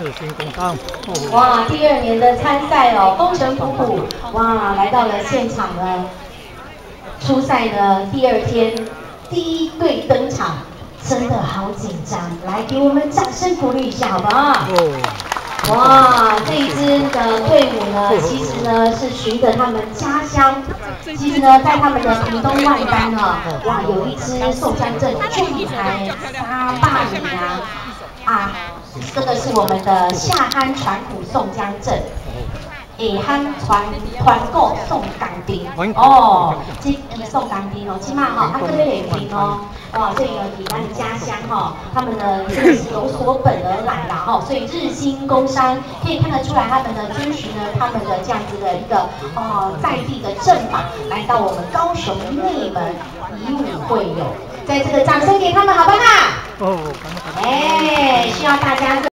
日新工商。 哇，第2年的参赛哦，风尘仆仆，哇，来到了现场了。初赛呢，第2天，第1队登场，真的好紧张，来给我们掌声鼓励一下，好不好？哇，这一支的队伍呢，其实呢是循着他们家乡，其实呢在他们的屏东万丹呢，哇，有一支宋江镇巨海沙坝里啊，这个是我们的下憨传苦宋江镇。下憨团购送钢钉哦，这送钢钉哦，起码哈，各位联评哦，哇，所以呢，以咱的家乡哈，他们呢真的是有所本而来啦哈，所以日新工商可以看得出来，他们呢遵循呢他们的这样子的一个在地的阵法，来到我们高雄内门以武会友，在这个掌声给他们好不好？需要大家。